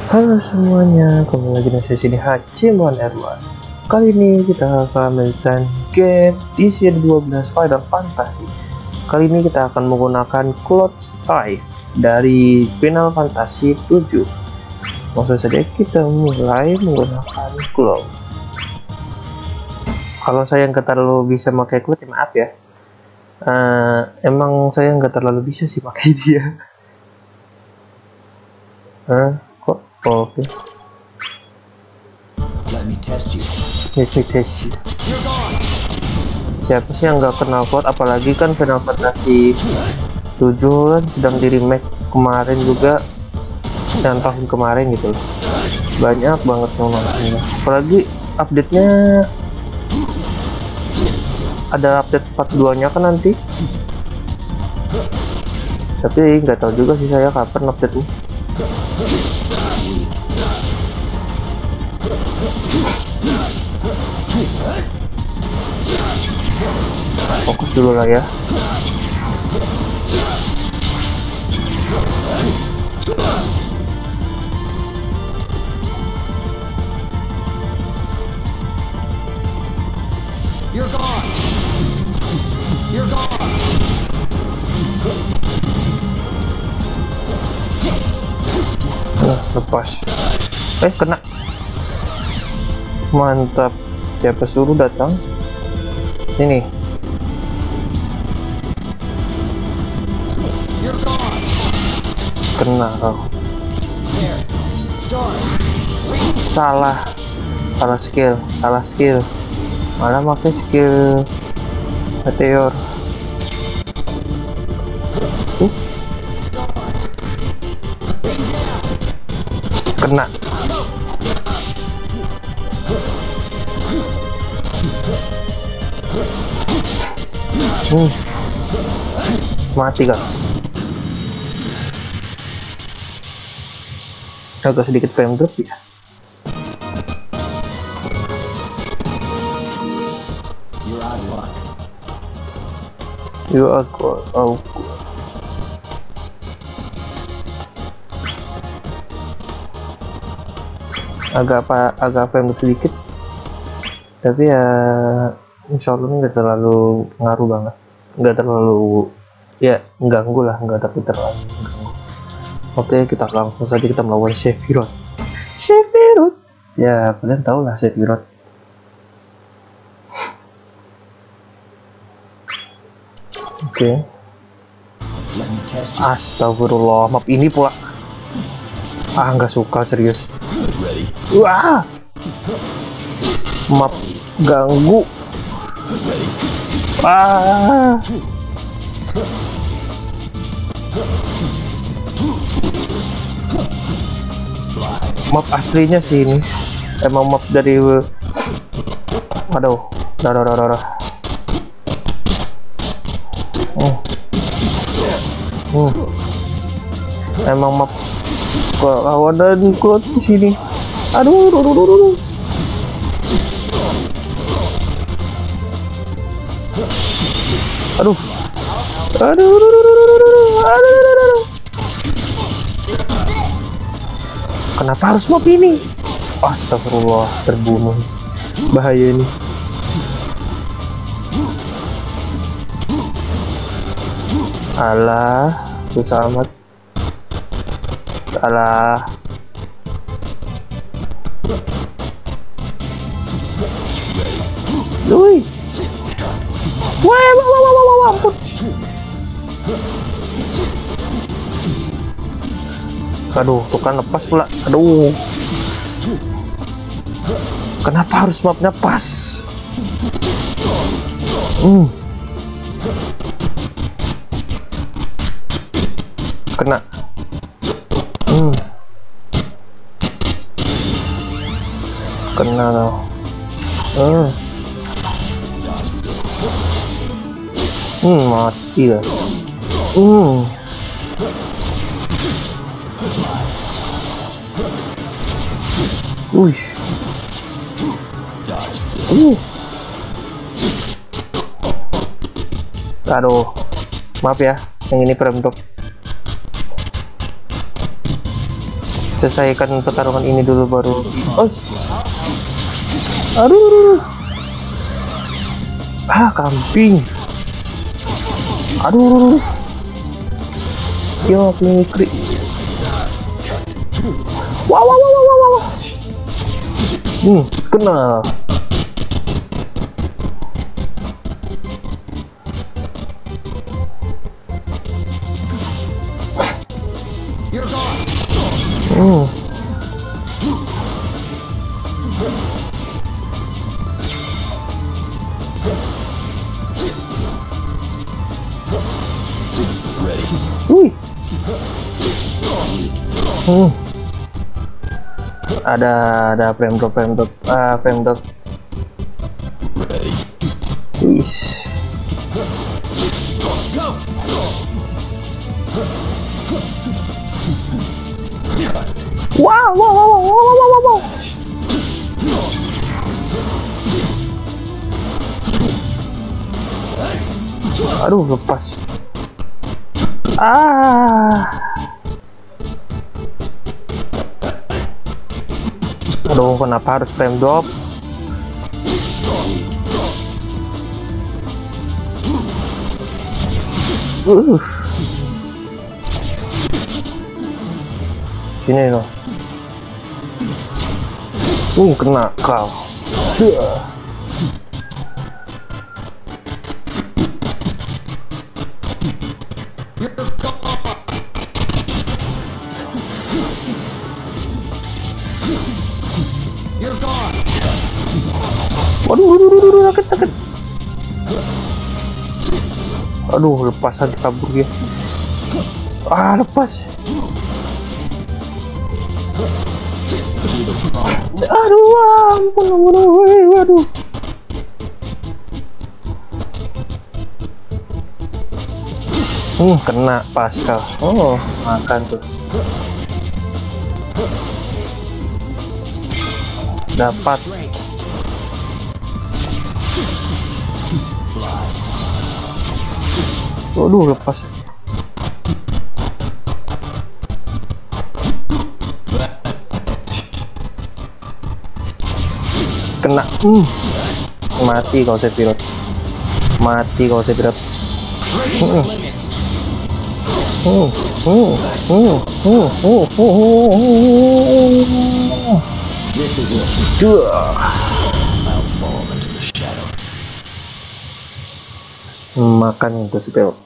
Halo semuanya, kembali lagi di sesi Hachiman R1. Kali ini kita akan melanjutkan game di season 12 Final Fantasy. Kali ini kita akan menggunakan Cloud Strife dari Final Fantasy 7. Langsung saja kita mulai menggunakan Cloud. Kalau saya nggak terlalu bisa pakai Cloud, ya maaf ya. Emang saya nggak terlalu bisa sih pakai dia. Oke. Let me test you. Siapa sih yang nggak kenal Cloud, apalagi kan Final Fantasy 7 kan sedang di remake kemarin juga, dan tahun kemarin gitu loh. Banyak banget yang nontonnya, apalagi update-nya ada update 42 nya kan nanti, tapi nggak tahu juga sih saya kapan update-nya. Fokus dulu lah ya. You're gone. You're gone. Lepas. Kena. Mantap. Siapa suruh datang? Ini. Kena kau. Salah skill, malah pakai skill meteor. Kena. Mati kan. Agak sedikit frame drop ya. You are good. Oh, good. Agak frame drop sedikit, tapi ya insya Allah nggak terlalu ngaruh banget, nggak terlalu ya mengganggu lah, nggak tapi terlalu mengganggu. Oke, kita langsung saja kita melawan Sephiroth. Ya, kalian tahu lah Sephiroth. Oke. Astagfirullah, map ini pula. Nggak suka serius. Wah, map ganggu. Map aslinya sih ini emang map dari aduh. Emang map kawanan Cloud di sini. Aduh. Kenapa harus map ini? Astagfirullah, terbunuh. Bahaya ini. Alah, susah amat. Alah. Woi. Wah, ampun. Aduh, tuh kan lepas pula. Aduh. Kenapa harus mapnya pas? Kena. Kena loh. Mati lah. Aduh, maaf ya, yang ini frame drop. selesaikan pertarungan ini dulu baru. Oh, aduh, kambing, aduh, yo krik. Wow, kena. You're gone. Wih. Ada frame drop. Wis. Wow. Aduh, lepas. Aduh, kenapa harus frame drop? Sini loh. Kena kau. You're gone. Waduh, sakit. Aduh, lepas aja kabur dia. Lepas. Aduh, ampun, waduh. Kena pas kau. Oh, makan tuh. Dapat. Waduh, lepas. Kena. Mati kau Sephiroth. This is it. I'll fall into the shadow. Makan itu Sephiroth.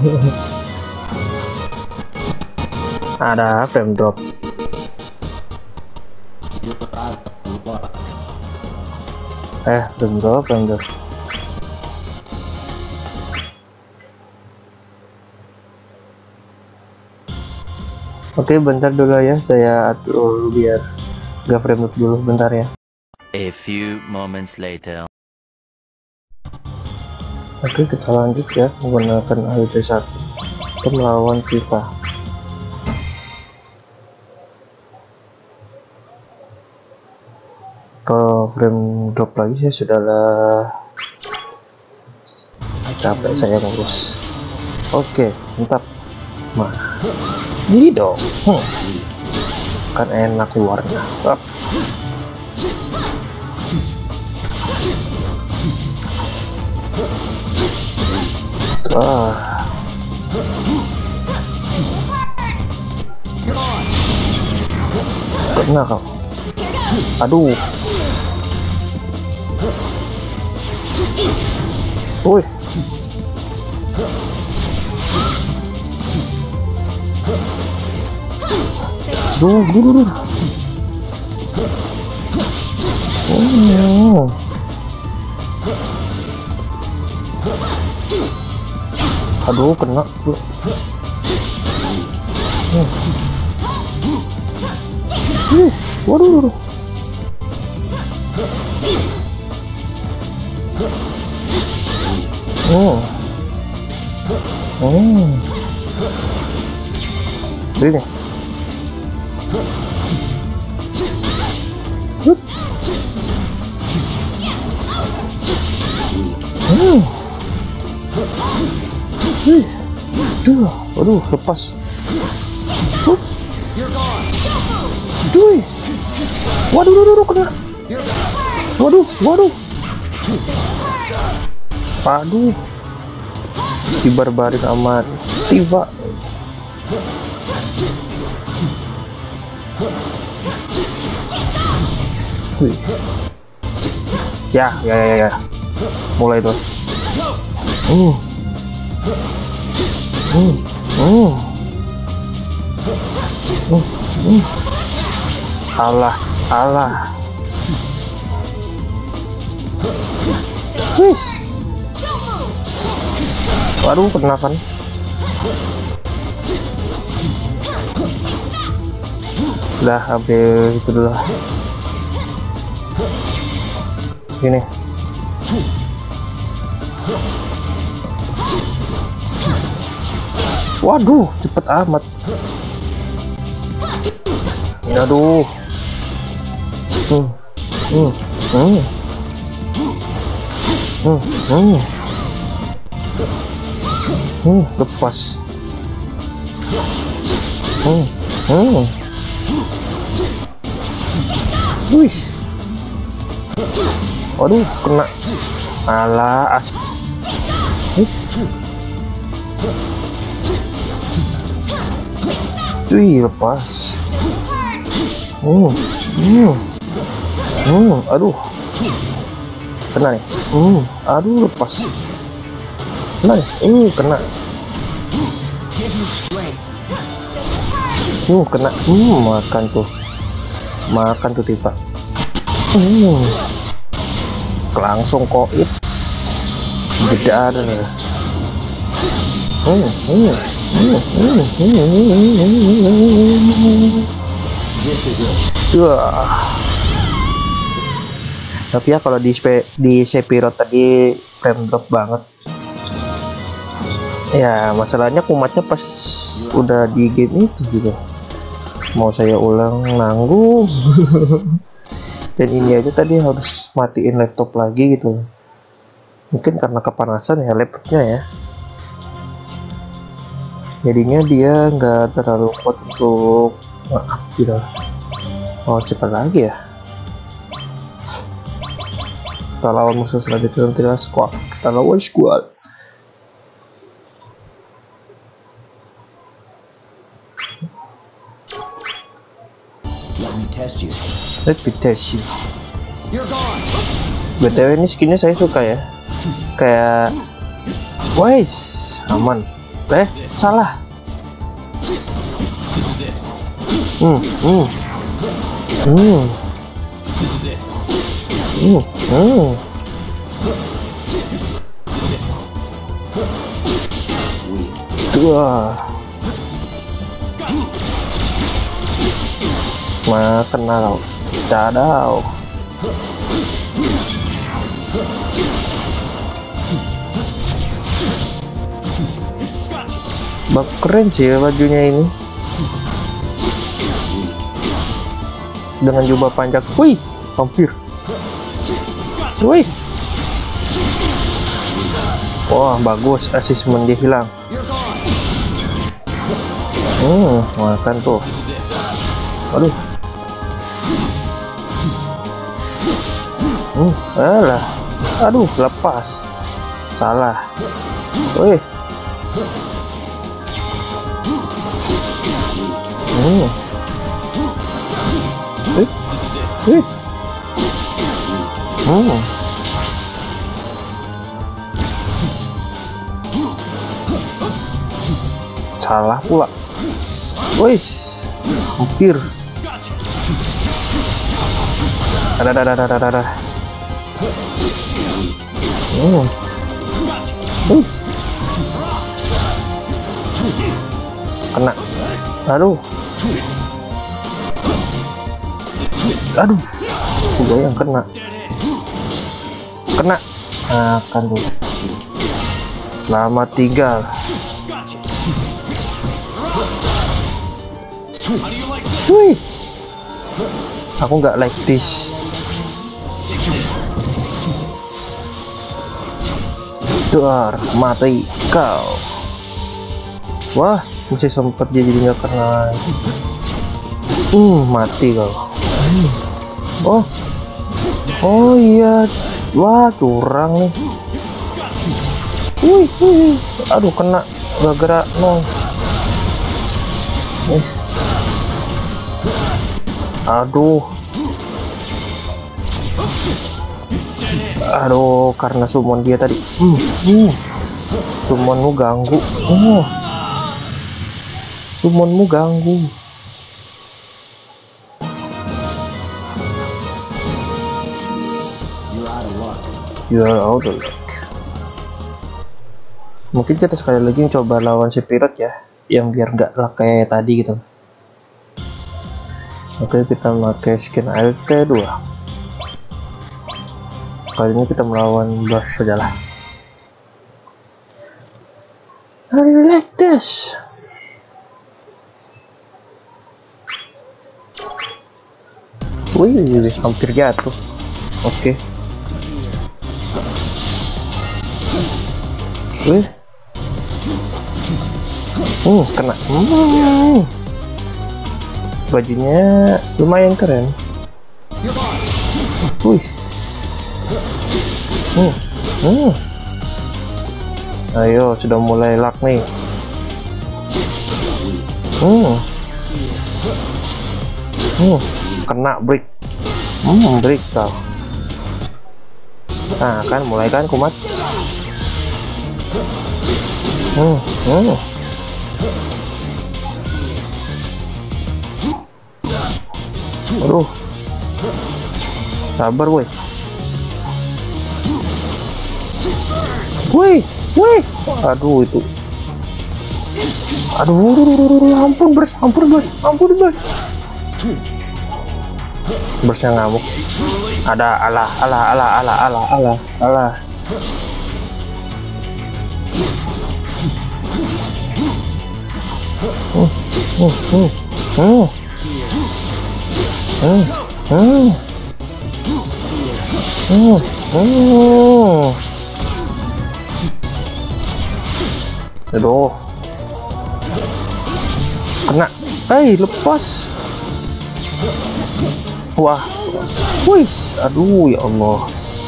Ada frame drop. Frame drop. Oke, bentar dulu ya, saya atur biar gak frame drop dulu, bentar ya. A few moments later. Oke, kita lanjut ya, menggunakan AWP1 untuk melawan kita. Kalau frame drop lagi saya sudahlah capek saya ngurus. Oke, mantap. Jadi dong, kan enak keluarnya. Kena kau. Aduh. Woi. Duh. Oh. Aduh, kena. Waduh. Ini. Waduh, lepas. Cuy. Waduh, kena. Waduh. Aduh. Dibarbarin amat. Tiba. Wih. Ya. Mulai tuh. Alah. Wis. Waduh, kena kan. Udah habis itu dulu. Gini. Waduh, cepet amat. Aduh. Lepas. Wih. Waduh, kena. Alah, Wih, lepas. Aduh. Kena nih. Aduh, lepas. Kena nih. Kena. Kena. Makan tuh tiba. Langsung koit. Jeda ada. Tapi ya kalau di Sephiroth tadi frame drop banget. Ya masalahnya kumatnya pas udah di game itu juga. Mau saya ulang nanggung. Dan ini aja tadi harus matiin laptop lagi gitu. Mungkin karena kepanasan ya laptopnya ya. Jadinya dia nggak terlalu kuat untuk gitu. Oh, cepat lagi ya. Kita lawan musuh selanjutnya nanti squad. Kita lawan squad. Let me test you. BTW ini skinnya saya suka ya. Kayak wais, aman. Salah. Makan nào. Cadau. Keren sih ya bajunya ini. Dengan jubah panjang. Wih, hampir. Wih. Wah, bagus. Asismen dia hilang. Makan tuh. Aduh. Alah. Aduh, lepas. Salah. Wih. Salah pula. Wis, hampir. Ada. Kena. Aduh. Udah yang kena. Akan tuh. Selamat tinggal. Wih, aku nggak like this. Duar, mati kau. Wah, masih sempat dia jadi nggak kena. Mati kau. Oh iya, wah curang nih. Wih, aduh kena gara-gara nong. Aduh, karena summon dia tadi. Summonmu ganggu. Summonmu ganggu. You are out of luck. Mungkin kita sekali lagi coba lawan si Pirate ya, yang biar nggak luck kayak tadi gitu. Oke, kita pakai skin ALT 2. Kali ini kita melawan boss saja lah. I like this. Wih, hampir jatuh. Oke. Wih. Kena. Bajunya lumayan keren. Wih. Ayo, sudah mulai luck nih. Kena break. Break kau. Nah, kan mulai kan kumat. Aduh. Sabar woi. Wih. Aduh itu. Aduh, ampun bos. Bosnya ngamuk. Ada alah. Aduh, kena. Lepas. Wah, wis, aduh ya Allah.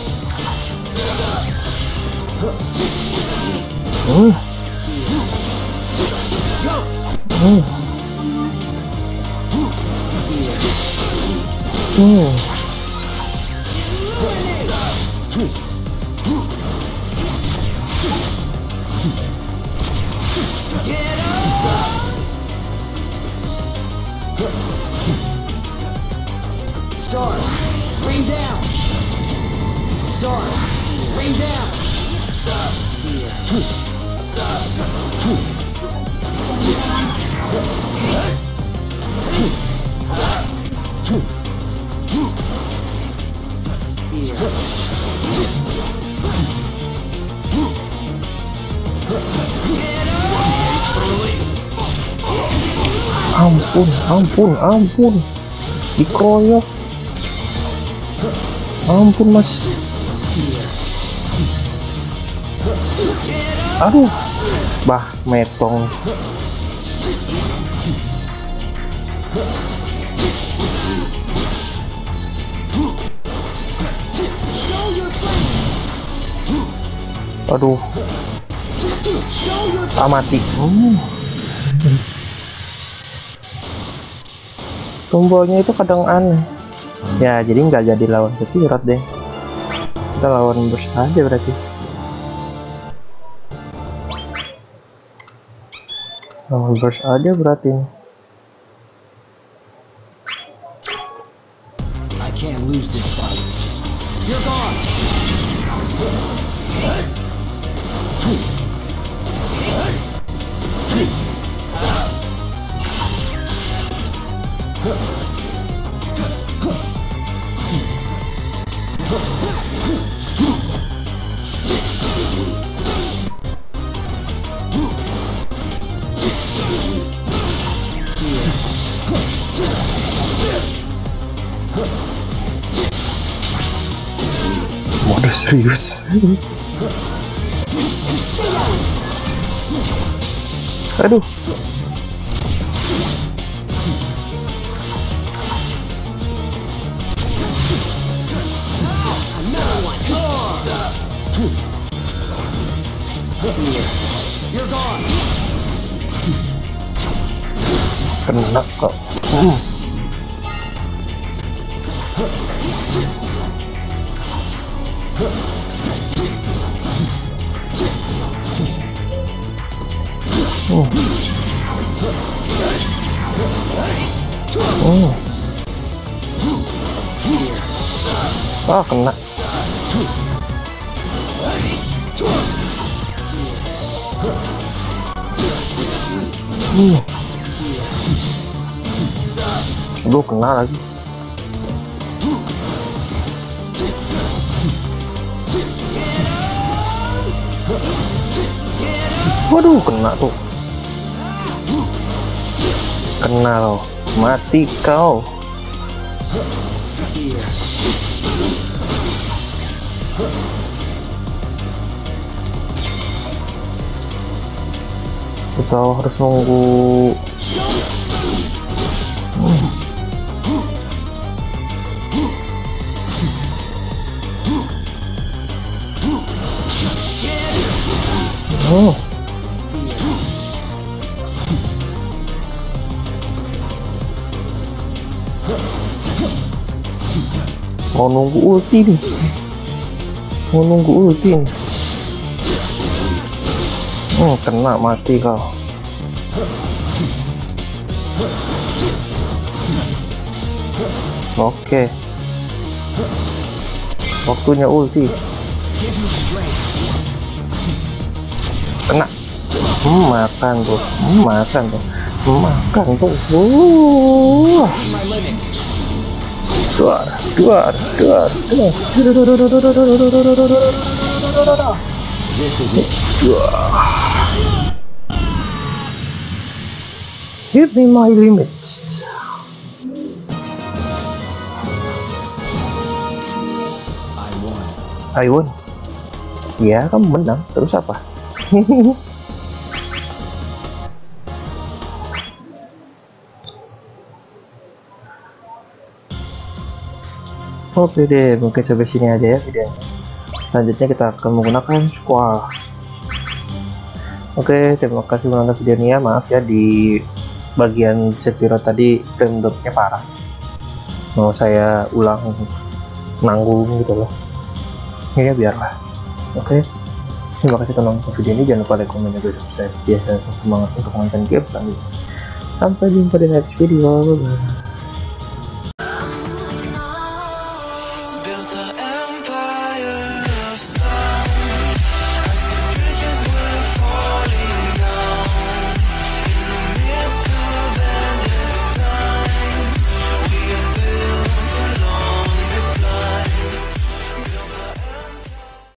Star, rain down. Star, rain down. Ampun. Dikeroyok. Ampun mas. Aduh, bah metong. Aduh, mati. Tombolnya itu kadang aneh ya, jadi nggak jadi lawan Pirate deh, kita lawan boss aja berarti. Lawan boss aja berarti. I can't lose this fight. You're gone. Mode serius. Aduh. Kena kok. Ah, kena. Gue kena lagi. Waduh, kena tuh. Kena loh, mati kau. Kita harus nunggu. Mau nunggu ulti nih. Kena, mati kau. Oke. Waktunya ulti. Kena. Makan tuh. Duar. Give me my limits. I won. Ya, kamu menang. Terus apa? Oke deh, mungkin sampai sini aja ya videonya. Selanjutnya kita akan menggunakan squall. Oke, terima kasih menonton video ini ya. Maaf ya di bagian Sephiroth tadi frame dropnya parah. Mau saya ulang nanggung gitu loh. Ya biarlah. Oke, terima kasih telah nonton video ini. Jangan lupa like, komen, dan subscribe. Biasa semangat untuk menonton game selanjutnya. Sampai jumpa di next video. Bye.